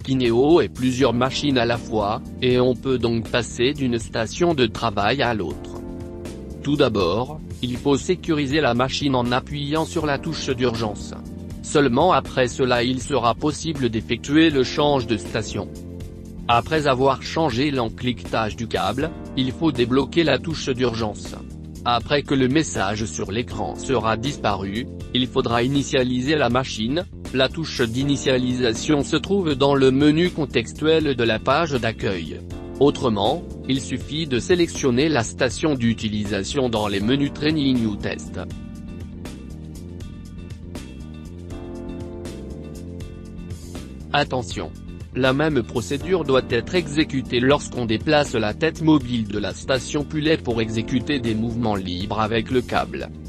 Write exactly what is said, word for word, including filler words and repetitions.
Kinéo et plusieurs machines à la fois, et on peut donc passer d'une station de travail à l'autre. Tout d'abord, il faut sécuriser la machine en appuyant sur la touche d'urgence. Seulement après cela il sera possible d'effectuer le change de station. Après avoir changé l'encliquetage du câble, il faut débloquer la touche d'urgence. Après que le message sur l'écran sera disparu, il faudra initialiser la machine. La touche d'initialisation se trouve dans le menu contextuel de la page d'accueil. Autrement, il suffit de sélectionner la station d'utilisation dans les menus Training ou Test. Attention! La même procédure doit être exécutée lorsqu'on déplace la tête mobile de la station Pulley pour exécuter des mouvements libres avec le câble.